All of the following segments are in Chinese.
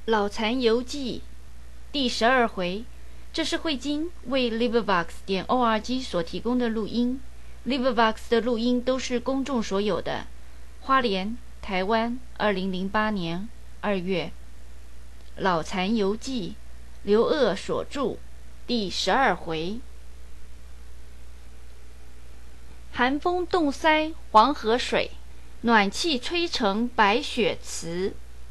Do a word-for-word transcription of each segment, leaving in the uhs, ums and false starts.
老残游记第十二回，这是慧晶为 LibriVox 点 org 所提供的录音。LibriVox 的录音都是公众所有的。花莲，台湾，二零零八年二月。老残游记，刘鄂所著，第十二回。寒风冻塞黄河水，暖气吹成白雪池。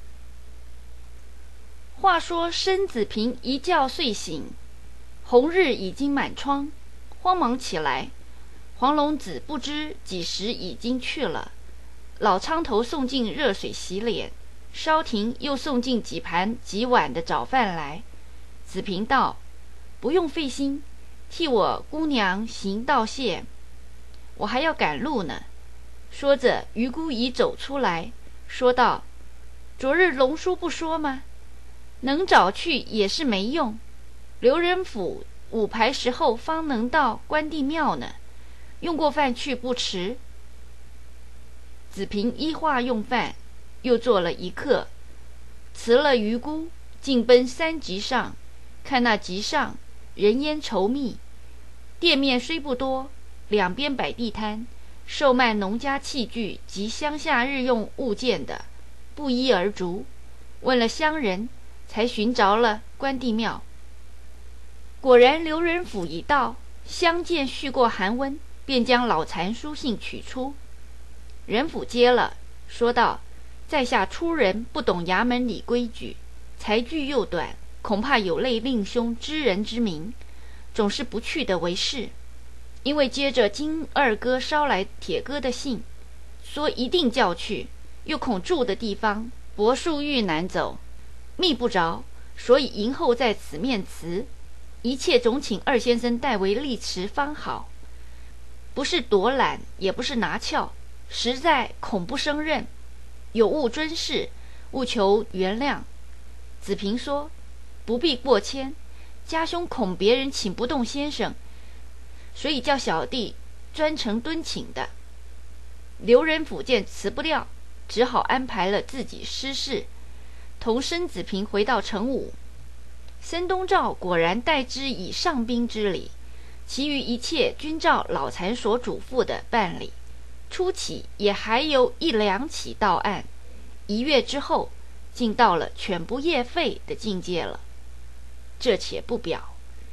话说申子平一觉睡醒，红日已经满窗，慌忙起来。黄龙子不知几时已经去了，老昌头送进热水洗脸，烧停又送进几盘几碗的早饭来。子平道：不用费心，替我姑娘行道谢，我还要赶路呢。说着余姑已走出来，说道：昨日龙叔不说吗？能早去也是没用，刘仁府午牌时候方能到关帝庙呢，用过饭去不迟。子平依话用饭，又做了一客，辞了余姑，径奔山集上，看那集上人烟稠密，店面虽不多，两边摆地摊，售卖农家器具及乡下日用物件的不一而足。问了乡人，才寻着了关帝庙。果然刘仁府已到，相见续过寒温，便将老残书信取出。仁府接了，说道：在下粗人，不懂衙门里规矩，才句又短，恐怕有累令兄知人之明，总是不去的为是。因为接着金二哥捎来铁哥的信，说一定叫去，又恐住的地方柏树峪难走，觅不着，所以迎候在此面辞，一切总请二先生代为力持方好。不是躲懒，也不是拿翘，实在恐不胜任，有误尊事，务求原谅。子平说：不必过谦，家兄恐别人请不动先生，所以叫小弟专程敦请的。刘仁府见辞不掉，只好安排了自己私事，同申子平回到成武。申东照果然待之以上宾之礼，其余一切均照老残所嘱咐的办理。初起也还有一两起到案，一月之后竟到了全不业费的境界了。这且不表，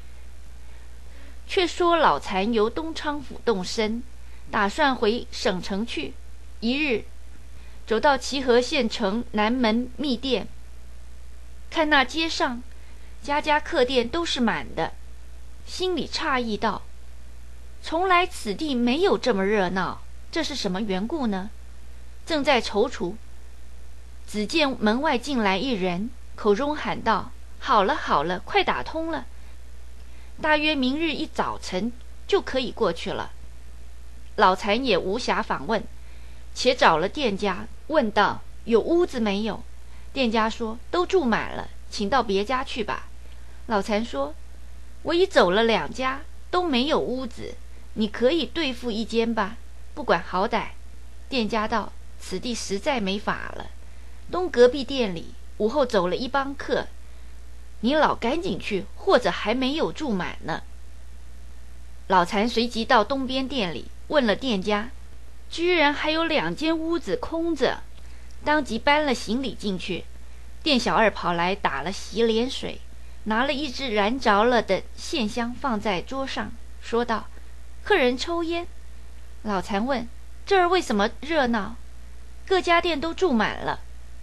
却说老残由东昌府动身，打算回省城去。一日走到齐河县城南门密店，看那街上家家客店都是满的，心里诧异道：从来此地没有这么热闹，这是什么缘故呢？正在踌躇，只见门外进来一人，口中喊道：好了好了，快打通了，大约明日一早晨就可以过去了。老残也无暇访问，且找了店家问道：有屋子没有？店家说：都住满了，请到别家去吧。老残说：我已走了两家，都没有屋子，你可以对付一间吧，不管好歹。店家道：此地实在没法了，东隔壁店里午后走了一帮客，你老赶紧去，或者还没有住满呢。老残随即到东边店里问了店家，居然还有两间屋子空着，当即搬了行李进去。店小二跑来打了洗脸水，拿了一支燃着了的线香放在桌上，说道：客人抽烟。老残问：这儿为什么热闹？各家店都住满了。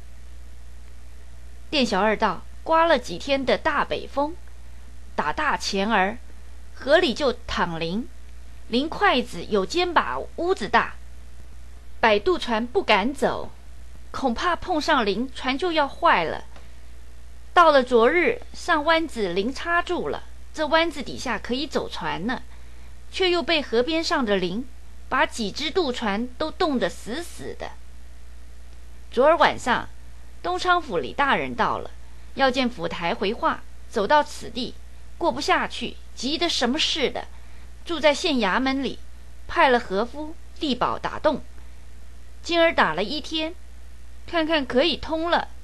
店小二道：刮了几天的大北风，打大前儿，河里就淌鳞，鳞筷子有肩把屋子大，摆渡船不敢走，恐怕碰上鳞，船就要坏了。到了昨日，上湾子鳞插住了，这湾子底下可以走船呢，却又被河边上的鳞把几只渡船都冻得死死的。昨儿晚上东昌府李大人到了，要见府台回话，走到此地过不下去，急得什么似的，住在县衙门里，派了和夫地保打洞，今儿打了一天，看看可以通了，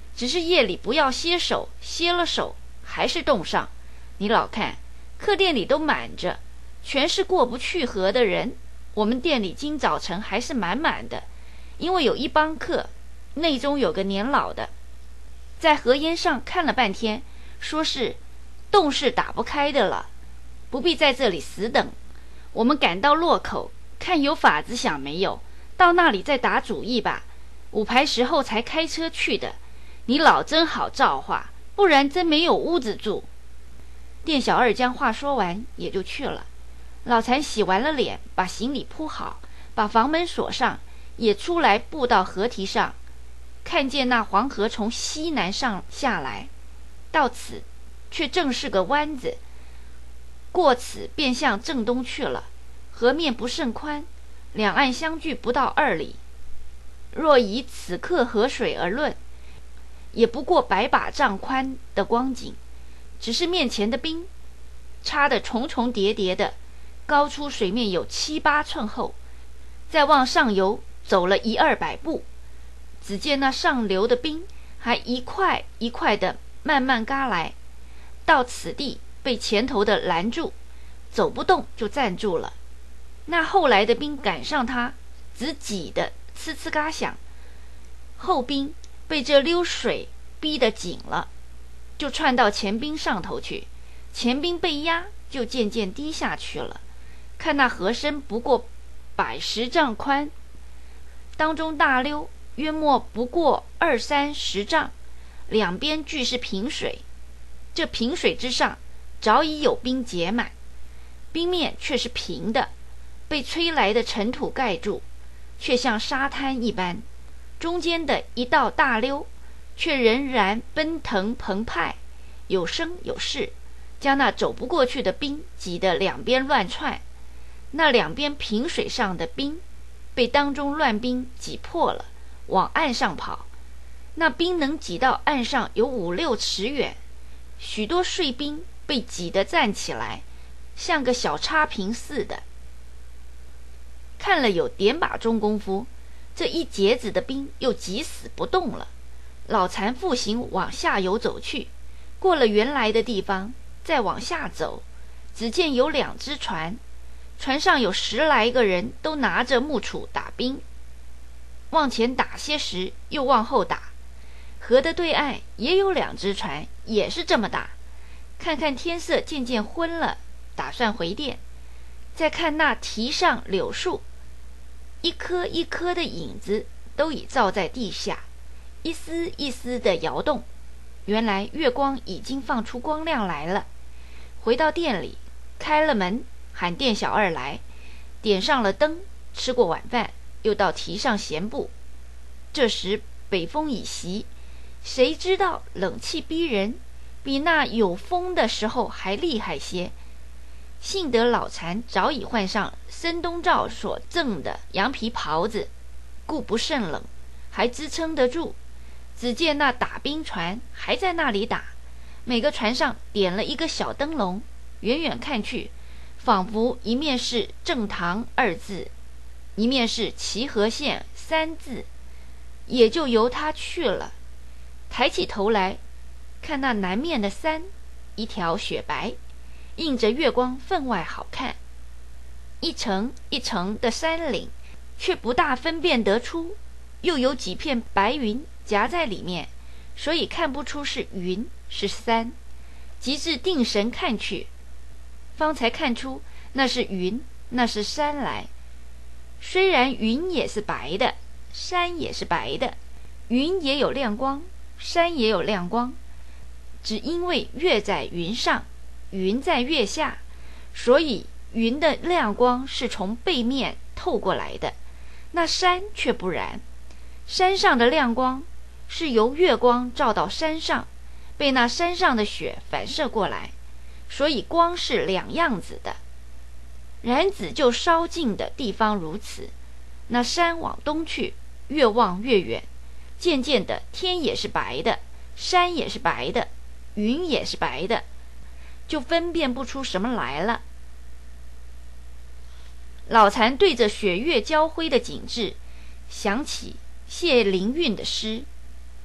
只是夜里不要歇手，歇了手还是冻上。你老看，客店里都满着，全是过不去河的人。我们店里今早晨还是满满的，因为有一帮客，内中有个年老的，在河沿上看了半天，说是洞是打不开的了，不必在这里死等。我们赶到洛口，看有法子想没有，到那里再打主意吧。午牌时候才开车去的，你老真好造化，不然真没有屋子住。店小二将话说完，也就去了。老残洗完了脸，把行李铺好，把房门锁上，也出来步到河堤上，看见那黄河从西南上下来，到此却正是个弯子，过此便向正东去了。河面不甚宽，两岸相距不到二里。若以此刻河水而论，也不过百把丈宽的光景，只是面前的冰插得重重叠叠的，高出水面有七八寸厚。再往上游走了一二百步，只见那上流的冰还一块一块的慢慢嘎来，到此地被前头的拦住，走不动就站住了。那后来的冰赶上它，只挤得呲呲嘎响，后冰被这溜水逼得紧了，就窜到前冰上头去，前冰被压，就渐渐低下去了。看那河身不过百十丈宽，当中大溜约莫不过二三十丈，两边俱是平水。这平水之上早已有冰结满，冰面却是平的，被吹来的尘土盖住，却像沙滩一般。中间的一道大溜却仍然奔腾澎湃，有声有势，将那走不过去的冰挤得两边乱窜。那两边平水上的冰被当中乱冰挤破了，往岸上跑。那冰能挤到岸上有五六尺远，许多碎冰被挤得站起来，像个小插瓶似的。看了有点把钟功夫，这一截子的冰又挤死不动了。老残复行往下游走去，过了原来的地方，再往下走，只见有两只船，船上有十来个人，都拿着木杵打冰。往前打些时，又往后打。河的对岸也有两只船，也是这么打。看看天色渐渐昏了，打算回店。再看那堤上柳树，一颗一颗的影子都已照在地下，一丝一丝的摇动。原来月光已经放出光亮来了。回到店里，开了门，喊店小二来，点上了灯，吃过晚饭，又到堤上闲步。这时北风已袭，谁知道冷气逼人，比那有风的时候还厉害些。幸得老残早已换上申东照所赠的羊皮袍子，故不甚冷，还支撑得住。只见那打冰船还在那里打，每个船上点了一个小灯笼，远远看去，仿佛一面是正堂二字，一面是齐河县三字，也就由他去了。抬起头来，看那南面的山，一条雪白，映着月光分外好看。一层一层的山岭，却不大分辨得出，又有几片白云夹在里面，所以看不出是云是山。及至定神看去，方才看出那是云，那是山来。虽然云也是白的，山也是白的，云也有亮光，山也有亮光，只因为月在云上，云在月下，所以云的亮光是从背面透过来的，那山却不然。山上的亮光是由月光照到山上，被那山上的雪反射过来，所以光是两样子的。然子就稍近的地方如此，那山往东去，越望越远，渐渐的天也是白的，山也是白的，云也是白的，就分辨不出什么来了。老残对着雪月交辉的景致，想起谢灵运的诗：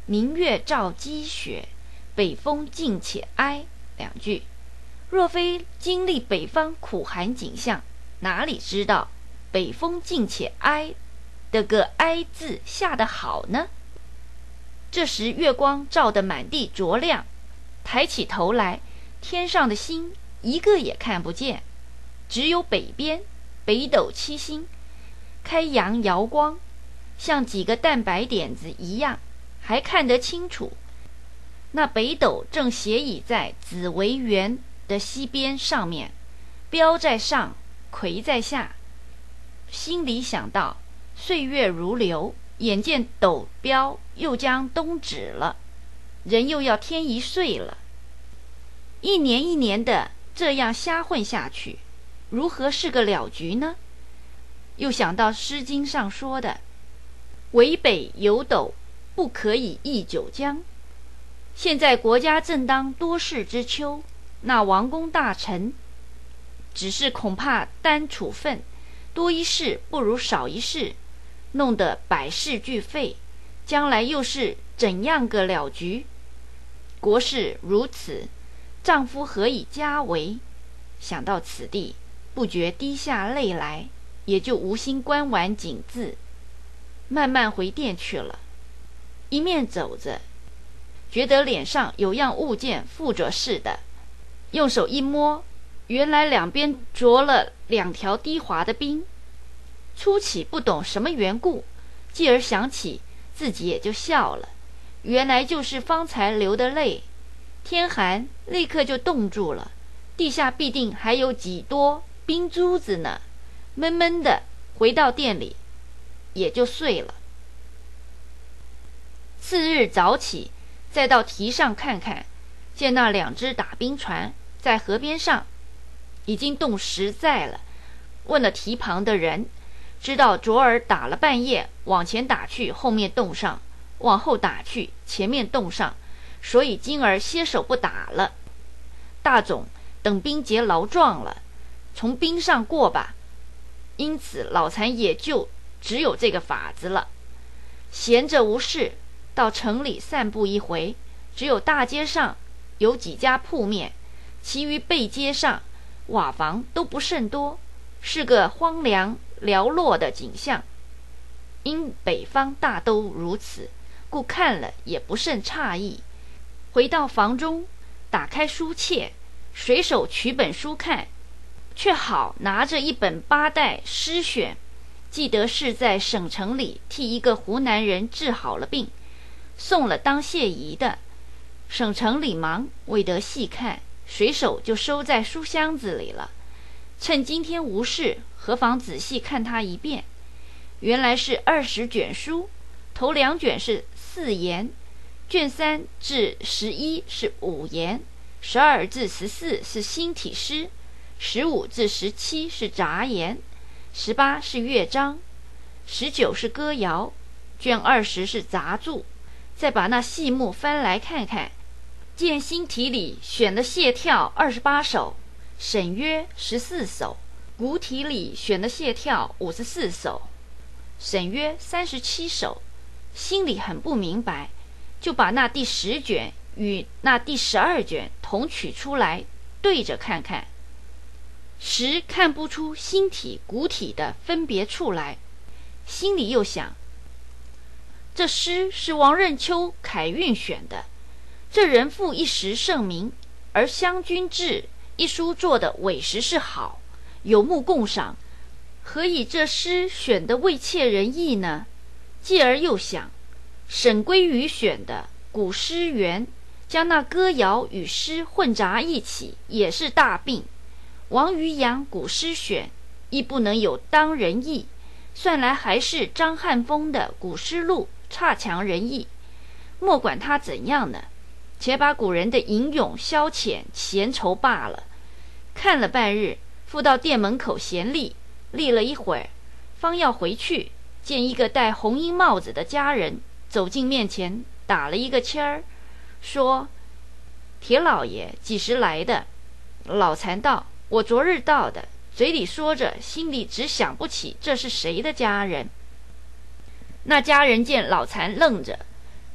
明月照积雪，北风劲且哀两句。若非经历北方苦寒景象，哪里知道北风劲且哀的个哀字下得好呢？这时月光照得满地灼亮，抬起头来，天上的星一个也看不见，只有北边北斗七星开阳摇光，像几个蛋白点子一样，还看得清楚。那北斗正斜倚在紫微垣的西边上面，标在上，魁在下。心里想到，岁月如流，眼见斗标又将东指了，人又要添一岁了。一年一年的这样瞎混下去，如何是个了局呢？又想到《诗经》上说的惟北有斗，不可以易九江。现在国家正当多事之秋，那王公大臣只是恐怕单处分，多一事不如少一事，弄得百事俱废，将来又是怎样个了局？国事如此，丈夫何以家为？想到此地，不觉滴下泪来，也就无心观完景字，慢慢回店去了。一面走着，觉得脸上有样物件附着似的，用手一摸，原来两边着了两条滴滑的冰。初起不懂什么缘故，继而想起自己也就笑了，原来就是方才流的泪。天寒立刻就冻住了，地下必定还有几多冰珠子呢，闷闷的回到店里，也就睡了。次日早起，再到堤上看看，见那两只打冰船在河边上，已经冻实在了。问了堤旁的人，知道昨儿打了半夜，往前打去，后面冻上；往后打去，前面冻上，所以今儿歇手不打了。大总等冰结牢状了，从冰上过吧。因此老残也就只有这个法子了。闲着无事，到城里散步一回，只有大街上有几家铺面，其余背街上瓦房都不甚多，是个荒凉寥落的景象。因北方大都如此，故看了也不甚诧异。回到房中，打开书册，随手取本书看，却好拿着一本八代诗选，记得是在省城里替一个湖南人治好了病，送了当谢仪的。省城里忙，未得细看，随手就收在书箱子里了。趁今天无事，何妨仔细看它一遍。原来是二十卷书，头两卷是四言，卷三至十一是五言，十二至十四是新体诗，十五至十七是杂言，十八是乐章，十九是歌谣，卷二十是杂著。再把那细目翻来看看，见新体里选了谢跳二十八首，沈约十四首，古体里选了谢跳五十四首，沈约三十七首。心里很不明白，就把那第十卷与那第十二卷同取出来对着看看，实看不出新体古体的分别处来。心里又想，这诗是王任秋凯运选的，这人赋一时盛名，而《湘君志》一书做的委实是好，有目共赏，何以这诗选的未切人意呢？继而又想，沈归愚选的古诗源，将那歌谣与诗混杂一起，也是大病。王渔阳古诗选亦不能有当人意，算来还是张汉风的古诗录差强人意。莫管他怎样呢，且把古人的吟咏消遣闲愁罢了。看了半日，复到店门口闲立，立了一会儿，方要回去，见一个戴红缨帽子的家人走进面前，打了一个签儿，说：“铁老爷几时来的？”老残道：“我昨日到的。”嘴里说着，心里只想不起这是谁的家人。那家人见老残愣着，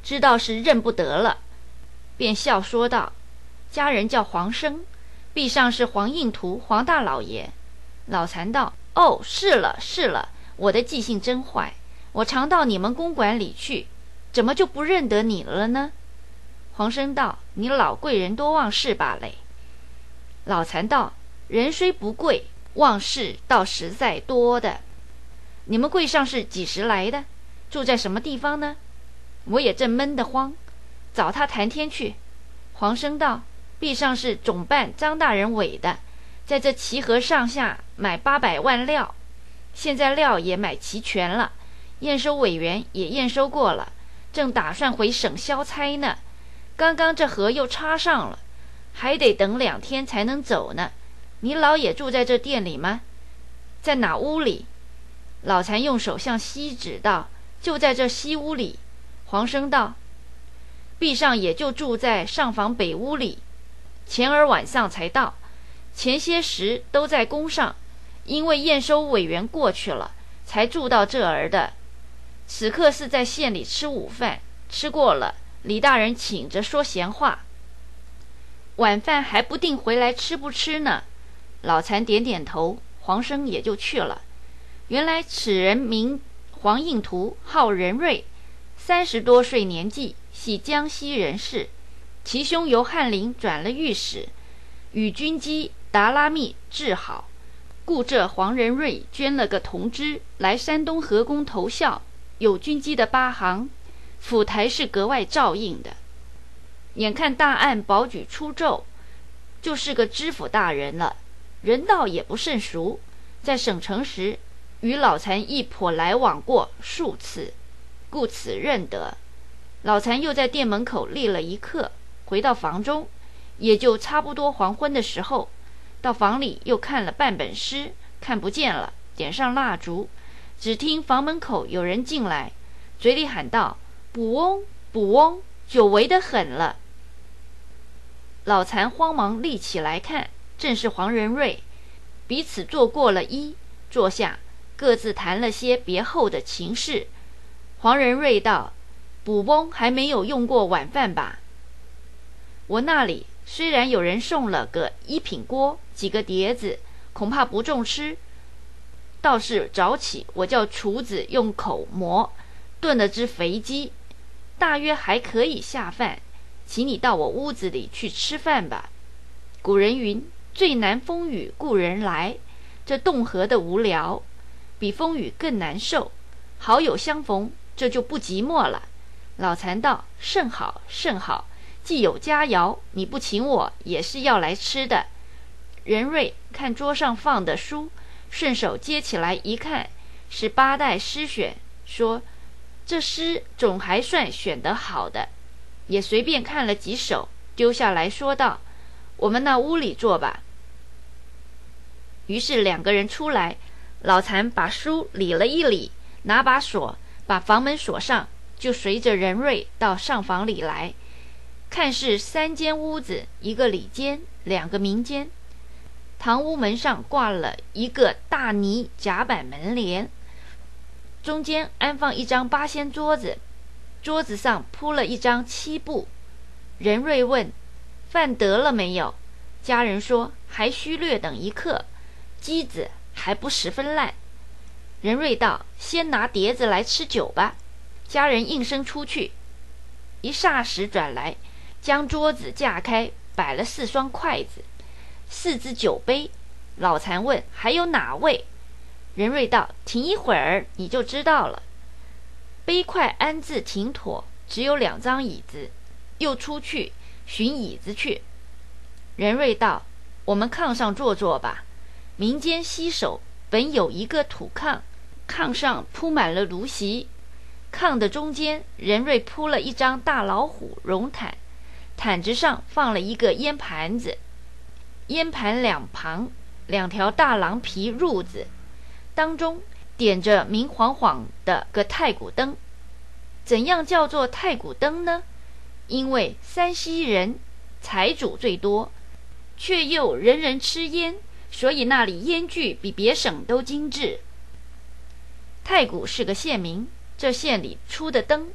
知道是认不得了，便笑说道：“家人叫黄生，壁上是黄应图黄大老爷。”老残道：“哦，是了是了，我的记性真坏，我常到你们公馆里去，怎么就不认得你了呢？”黄生道：“你老贵人多忘事罢嘞。”老残道：“人虽不贵，忘事倒实在多的。你们柜上是几时来的？住在什么地方呢？”我也正闷得慌，找他谈天去。黄生道：“壁上是总办张大人委的，在这齐河上下买八百万料，现在料也买齐全了，验收委员也验收过了，正打算回省销差呢。刚刚这河又插上了，还得等两天才能走呢。你老也住在这店里吗？在哪屋里？”老残用手向西指道：“就在这西屋里。”黄生道：“壁上也就住在上房北屋里，前儿晚上才到，前些时都在宫上，因为验收委员过去了，才住到这儿的。此刻是在县里吃午饭，吃过了，李大人请着说闲话，晚饭还不定回来吃不吃呢。”老残点点头，黄生也就去了。原来此人名黄应图，号仁瑞，三十多岁年纪，系江西人士，其兄由翰林转了御史，与军机达拉密治好，故这黄仁瑞捐了个铜枝来山东河工投效，有军机的八行，府台是格外照应的。眼看大案保举出奏，就是个知府大人了，人道也不甚熟，在省城时与老残亦颇来往过数次，故此认得。老残又在店门口立了一刻，回到房中，也就差不多黄昏的时候，到房里又看了半本诗，看不见了，点上蜡烛，只听房门口有人进来，嘴里喊道：“卜翁，卜翁，久违得很了。”老残慌忙立起来看，正是黄仁瑞，彼此坐过了揖，坐下，各自谈了些别后的情事。黄仁瑞道：“卜翁还没有用过晚饭吧？我那里虽然有人送了个一品锅，几个碟子，恐怕不中吃，倒是早起我叫厨子用口磨炖了只肥鸡，大约还可以下饭，请你到我屋子里去吃饭吧。古人云，最难风雨故人来，这冻河的无聊，比风雨更难受，好友相逢，这就不寂寞了。”老残道：“甚好甚好，既有佳肴，你不请我也是要来吃的。”仁瑞看桌上放的书，顺手接起来一看，是八代诗选，说这诗总还算选得好的，也随便看了几首，丢下来说道：“我们那屋里坐吧。”于是两个人出来，老残把书理了一理，拿把锁把房门锁上，就随着仁瑞到上房里来，看是三间屋子，一个里间，两个明间。堂屋门上挂了一个大泥甲板门帘，中间安放一张八仙桌子，桌子上铺了一张漆布。仁瑞问：“饭得了没有？”家人说：“还需略等一刻，鸡子还不十分烂。”仁瑞道：“先拿碟子来吃酒吧。”家人应声出去，一霎时转来，将桌子架开，摆了四双筷子，四只酒杯。老残问：“还有哪位？”仁瑞道：“停一会儿，你就知道了。”杯筷安置停妥，只有两张椅子，又出去寻椅子去。仁瑞道：“我们炕上坐坐吧。”民间西首本有一个土炕，炕上铺满了芦席，炕的中间，仁瑞铺了一张大老虎绒毯，毯子上放了一个烟盘子，烟盘两旁两条大狼皮褥子，当中点着明晃晃的个太鼓灯。怎样叫做太鼓灯呢？因为山西人财主最多，却又人人吃烟，所以那里烟具比别省都精致。太谷是个县名，这县里出的灯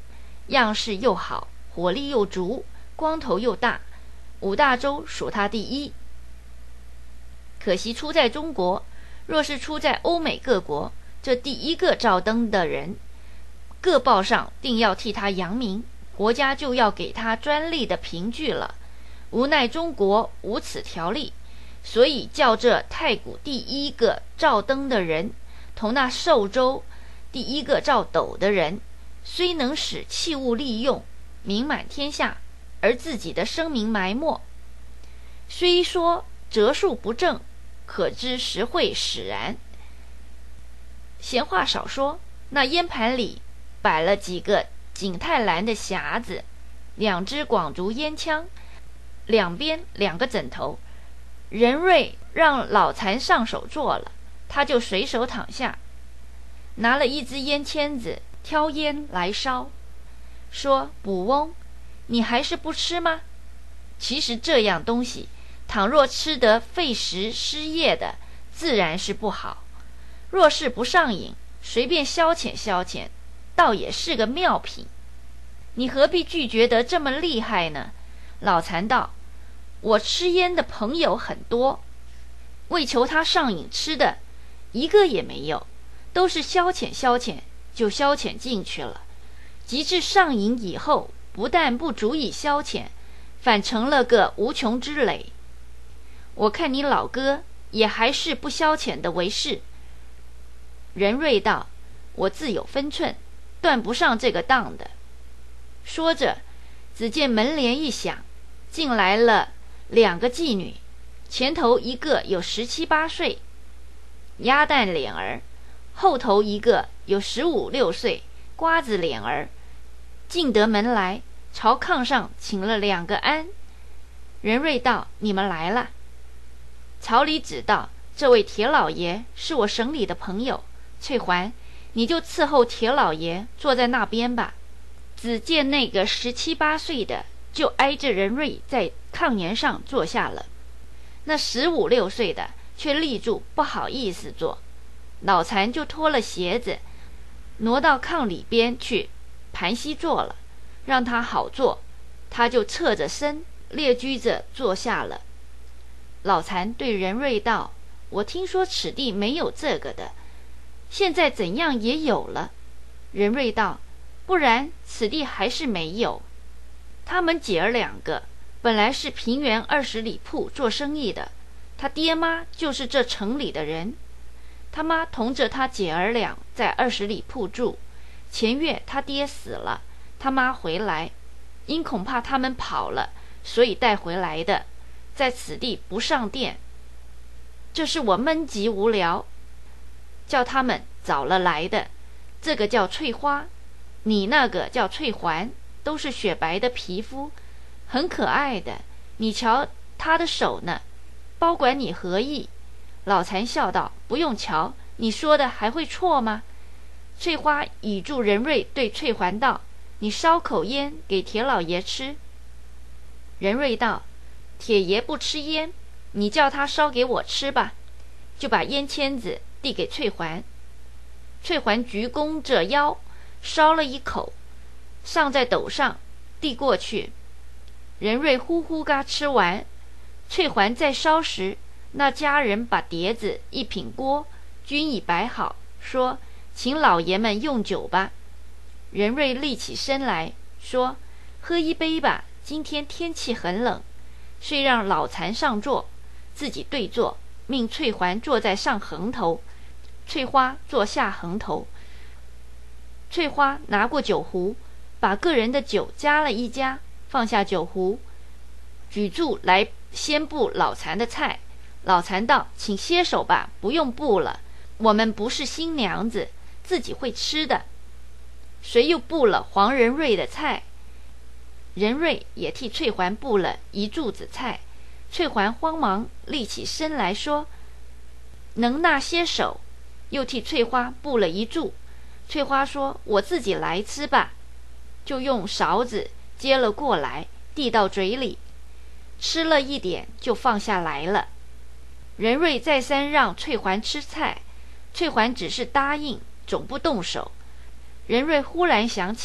样式又好，火力又足，光头又大，五大洲数他第一。可惜出在中国，若是出在欧美各国，这第一个照灯的人，各报上定要替他扬名，国家就要给他专利的凭据了。无奈中国无此条例，所以叫这太古第一个照灯的人，同那寿州第一个照斗的人，虽能使器物利用，名满天下，而自己的声名埋没。虽说折数不正，可知实会使然。闲话少说，那烟盘里摆了几个景泰蓝的匣子，两支广竹烟枪，两边两个枕头。任瑞让老残上手做了，他就随手躺下，拿了一支烟签子挑烟来烧，说：“卜翁，你还是不吃吗？其实这样东西，倘若吃得费时失业的，自然是不好；若是不上瘾，随便消遣消遣，倒也是个妙品。你何必拒绝得这么厉害呢？”老残道：“我吃烟的朋友很多，为求他上瘾吃的，一个也没有，都是消遣消遣就消遣进去了。及至上瘾以后，不但不足以消遣，反成了个无穷之累。我看你老哥也还是不消遣的为是。”任瑞道：“我自有分寸，断不上这个当的。”说着，只见门帘一响，进来了两个妓女，前头一个有十七八岁，鸭蛋脸儿；后头一个有十五六岁，瓜子脸儿。进得门来，朝炕上请了两个安。任瑞道：“你们来了。”曹李指道：“这位铁老爷是我省里的朋友，翠环，你就伺候铁老爷坐在那边吧。”只见那个十七八岁的就挨着任瑞在炕沿上坐下了，那十五六岁的却立住不好意思坐。老残就脱了鞋子，挪到炕里边去盘膝坐了，让他好坐，他就侧着身列居着坐下了。老残对任瑞道：“我听说此地没有这个的，现在怎样也有了？”任瑞道：“不然此地还是没有。他们姐儿两个本来是平原二十里铺做生意的，他爹妈就是这城里的人。他妈同着他姐儿俩在二十里铺住，前月他爹死了，他妈回来，因恐怕他们跑了，所以带回来的，在此地不上店。这是我闷极无聊，叫他们找了来的。这个叫翠花，你那个叫翠环，都是雪白的皮肤，很可爱的。你瞧她的手呢，包管你何意？”老残笑道：“不用瞧，你说的还会错吗？”翠花倚住任瑞，对翠环道：“你烧口烟给铁老爷吃。”任瑞道：“铁爷不吃烟，你叫他烧给我吃吧。”就把烟签子递给翠环。翠环鞠躬着腰，烧了一口，上在斗上递过去。任瑞呼呼嘎吃完。翠环再烧时，那家人把碟子一品锅均已摆好，说：“请老爷们用酒吧。”任瑞立起身来说：“喝一杯吧，今天天气很冷。”遂让老残上座，自己对坐，命翠环坐在上横头，翠花坐下横头。翠花拿过酒壶，把个人的酒加了一加，放下酒壶，举箸来先布老残的菜。老残道：“请歇手吧，不用布了，我们不是新娘子，自己会吃的。”谁又布了黄仁瑞的菜，任瑞也替翠环布了一柱子菜。翠环慌忙立起身来说：“能那些手。”又替翠花布了一柱。翠花说：“我自己来吃吧。”就用勺子接了过来，递到嘴里，吃了一点就放下来了。任瑞再三让翠环吃菜，翠环只是答应，总不动手。任瑞忽然想起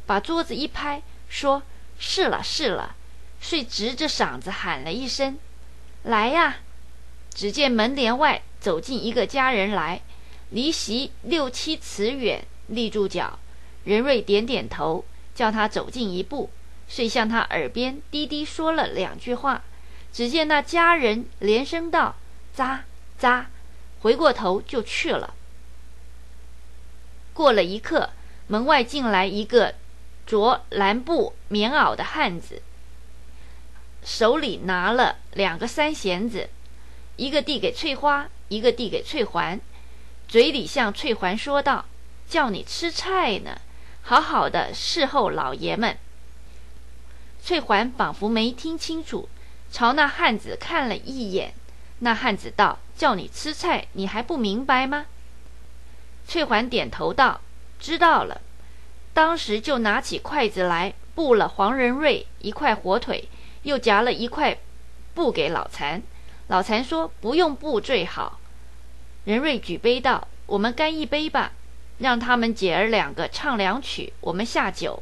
把桌子一拍，说：“是了，是了。”遂直着嗓子喊了一声：“来呀！”只见门帘外走进一个家人来，离席六七尺远，立住脚。任瑞点点头，叫他走近一步，遂向他耳边低低说了两句话。只见那家人连声道：“喳喳！”回过头就去了。过了一刻，门外进来一个着蓝布棉袄的汉子，手里拿了两个三弦子，一个递给翠花，一个递给翠环，嘴里向翠环说道：“叫你吃菜呢，好好的侍候老爷们。”翠环仿佛没听清楚，朝那汉子看了一眼。那汉子道：“叫你吃菜，你还不明白吗？”翠环点头道：“知道了。”当时就拿起筷子来，布了黄仁瑞一块火腿，又夹了一块布给老残。老残说：“不用布最好。”仁瑞举杯道：“我们干一杯吧，让他们姐儿两个唱两曲，我们下酒。”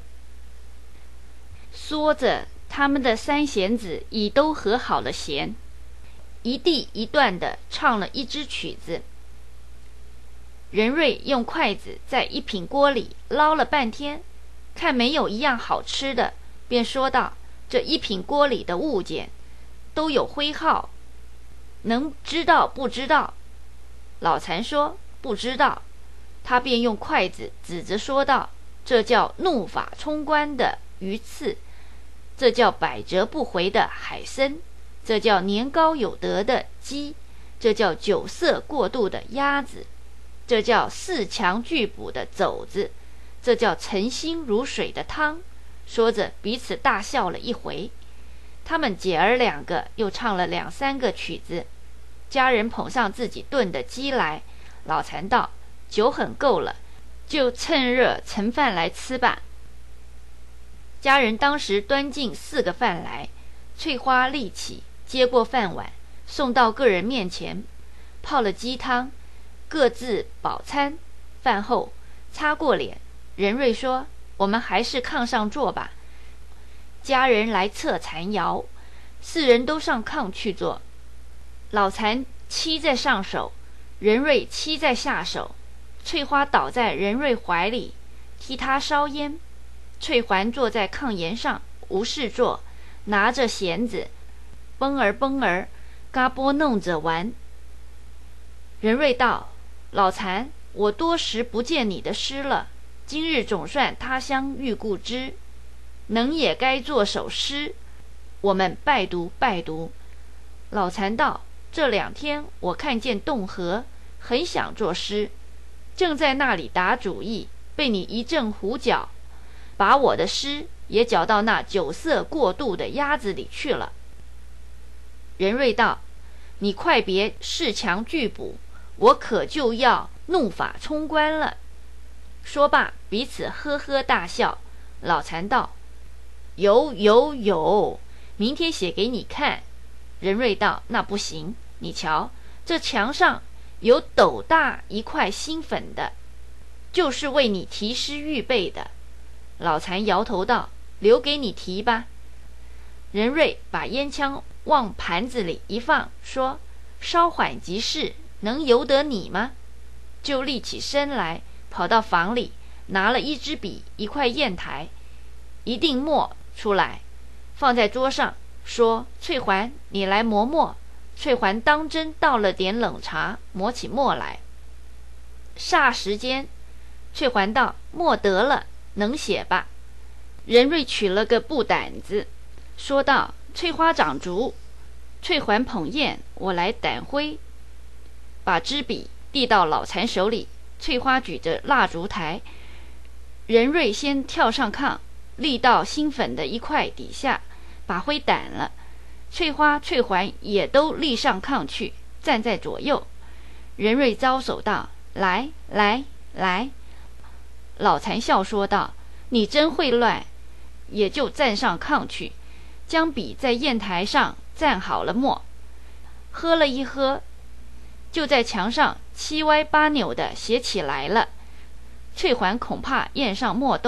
说着，他们的三弦子已都合好了弦，一地一段的唱了一支曲子。任瑞用筷子在一品锅里捞了半天，看没有一样好吃的，便说道：“这一品锅里的物件都有徽号，能知道不知道？”老残说：“不知道。”他便用筷子指着说道：“这叫怒发冲冠的鱼刺，这叫百折不回的海参，这叫年高有德的鸡，这叫酒色过度的鸭子，这叫四强俱补的肘子，这叫澄清如水的汤。”说着彼此大笑了一回。他们姐儿两个又唱了两三个曲子。家人捧上自己炖的鸡来，老残道：“酒很够了，就趁热盛饭来吃吧。”家人当时端进四个饭来，翠花立起接过饭碗，送到个人面前，泡了鸡汤，各自饱餐。饭后擦过脸，任瑞说：“我们还是炕上坐吧。”家人来侧残摇，四人都上炕去坐。老残妻在上手，任瑞妻在下手。翠花倒在任瑞怀里，替他烧烟。翠环坐在炕沿上，无事做，拿着弦子，嘣儿嘣儿，嘎拨弄着玩。任瑞道：“老残，我多时不见你的诗了，今日总算他乡遇故知，能也该做首诗，我们拜读拜读。”老残道：“这两天我看见洞河，很想作诗，正在那里打主意，被你一阵胡搅，把我的诗也搅到那酒色过度的鸭子里去了。”任瑞道：“你快别恃强拒补，我可就要怒发冲冠了。”说罢彼此呵呵大笑。老残道：“有有有，明天写给你看。”任瑞道：“那不行，你瞧，这墙上有斗大一块新粉的，就是为你题诗预备的。”老残摇头道：“留给你题吧。”任瑞把烟枪往盘子里一放，说：“稍缓即逝，能由得你吗？”就立起身来，跑到房里，拿了一支笔，一块砚台，一锭墨出来，放在桌上，说：“翠环，你来磨墨。”翠环当真倒了点冷茶，磨起墨来。霎时间，翠环道：“墨得了，能写吧？”任瑞取了个布胆子，说道：“翠花掌烛，翠环捧砚，我来掸灰。”把支笔递到老残手里，翠花举着蜡烛台，任瑞先跳上炕，立到新粉的一块底下，把灰掸了。翠花、翠环也都立上炕去，站在左右。任瑞招手道：“来来来。”老残笑说道：“你真会乱。”也就站上炕去，将笔在砚台上蘸好了墨，喝了一喝，就在墙上七歪八扭的写起来了。翠环恐怕砚上墨动，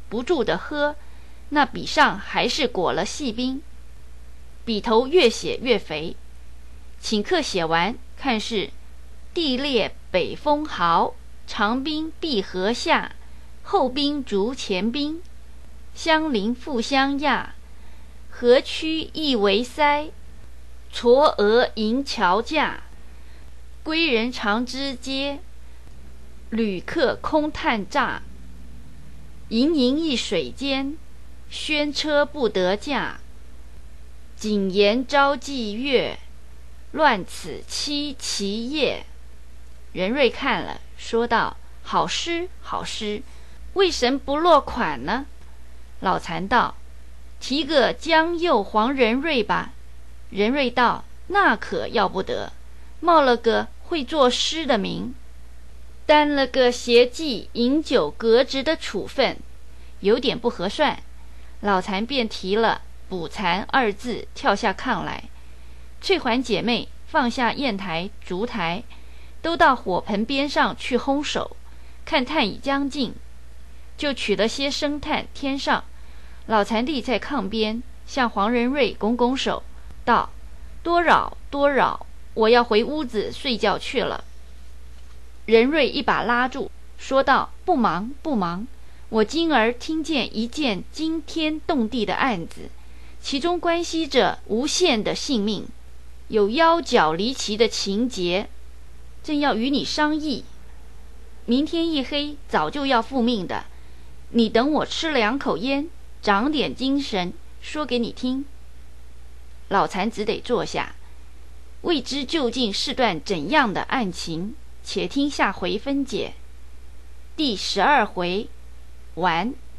不住地喝，那笔上还是裹了细冰，笔头越写越肥。请客写完，看是地裂北风豪，长兵避河下，后兵逐前兵，相邻复相亚，河曲亦为塞，嵯峨迎桥架，归人长之街，旅客空叹乍，盈盈一水间，宣车不得驾，谨言朝祭月，乱此七其夜。任瑞看了，说道：好诗好诗，为神不落款呢？老残道：提个江右黄仁瑞吧。任瑞道：那可要不得，冒了个会作诗的名，担了个协记饮酒革职的处分，有点不合算。老残便提了补残二字，跳下炕来。翠环姐妹放下砚台烛台，都到火盆边上去烘手，看炭已将尽，就取了些生炭添上。老残立在炕边，向黄仁瑞拱拱手，道：多扰多扰，我要回屋子睡觉去了。仁瑞一把拉住，说道：不忙不忙，我今儿听见一件惊天动地的案子，其中关系着无限的性命，有腰脚离奇的情节，正要与你商议。明天一黑早就要复命的，你等我吃两口烟，长点精神，说给你听。老残只得坐下，未知究竟是段怎样的案情，且听下回分解。第十二回完。